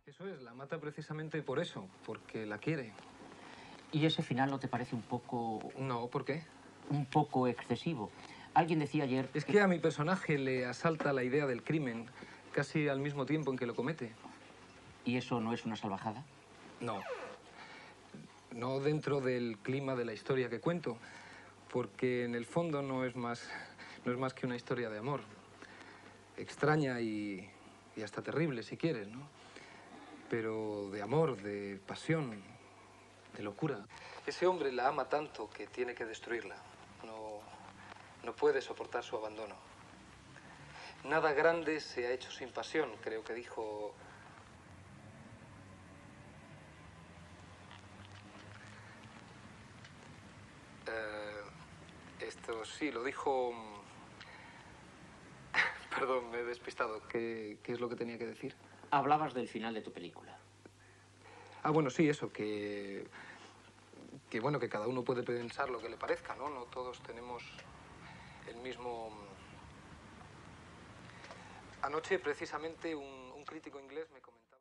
Eso es, la mata precisamente por eso, porque la quiere. ¿Y ese final no te parece un poco... No, ¿por qué? un poco excesivo? Alguien decía ayer... Es que a mi personaje le asalta la idea del crimen casi al mismo tiempo en que lo comete. ¿Y eso no es una salvajada? No. No dentro del clima de la historia que cuento, porque en el fondo no es más que una historia de amor. Extraña y hasta terrible, si quieres, ¿no? Pero de amor, de pasión, de locura. Ese hombre la ama tanto que tiene que destruirla. No puede soportar su abandono. Nada grande se ha hecho sin pasión, creo que dijo... esto sí, lo dijo... Perdón, me he despistado. ¿Qué es lo que tenía que decir? Hablabas del final de tu película. Ah, bueno, sí, eso, bueno, que cada uno puede pensar lo que le parezca, ¿no? No todos tenemos el mismo... Anoche, precisamente, un crítico inglés me comentaba...